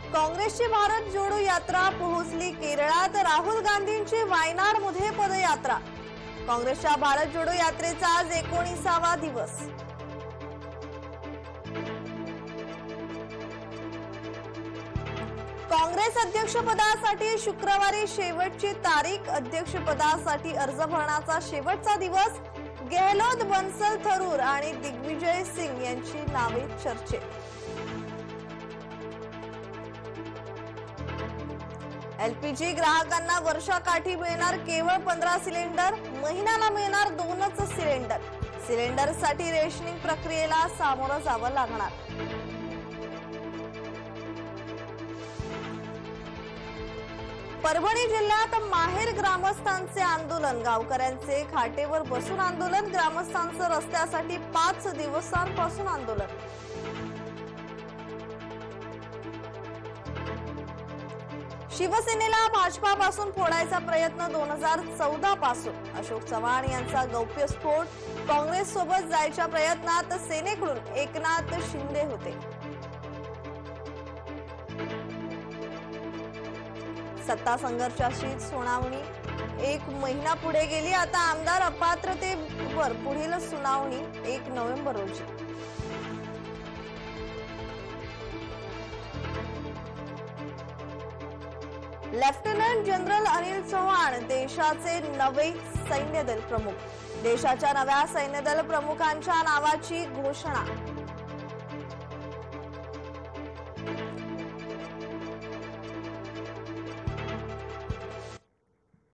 काँग्रेसची भारत जोडो यात्रा पोहोचली केरळात। राहुल गांधींची वायनाडमध्ये पदयात्रा। काँग्रेसच्या भारत जोडो यात्रेचा आज 19वा दिवस। काँग्रेस अध्यक्षपदासाठी शुक्रवारी शेवटची तारीख। अध्यक्षपदासाठी अर्ज भरण्याचा शेवटचा दिवस। गेहलोत, बन्सल, थरूर आणि दिग्विजय सिंग यांची नावे चर्चेत। एलपीजी ग्राहकांना वर्षाकाठी मिळणार केवळ 15 सिलेंडर। महिन्याला मिळणार 2च सिलेंडर। सिलेंडरसाठी रेशनिंग प्रक्रियेला सामोरं जावं लागणार। परभणी जिल्ह्यात माहेर ग्रामस्थांचे आंदोलन। गावकऱ्यांचे खाटेवर बसून आंदोलन। ग्रामस्थांचं रस्त्यासाठी 5 दिवसांपासून आंदोलन। शिवसेनेला भाजपापासून फोडायचा प्रयत्न 2014 पासून। अशोक चव्हाण यांचा गौप्यस्फोट। काँग्रेस सोबत जायच्या प्रयत्नात सेनेकडून एकनाथ शिंदे होते। सत्ता संघर्षाची सुनावणी 1 महिना पुढे गेली। आता आमदार अपात्रतेवर पुढील सुनावणी 1 नोव्हेंबर रोजी। लेफ्टनंट जनरल अनिल चौहान देशाचे नवे सैन्यदल प्रमुख। देशाच्या नव्या सैन्यदल प्रमुखांच्या नावाची घोषणा।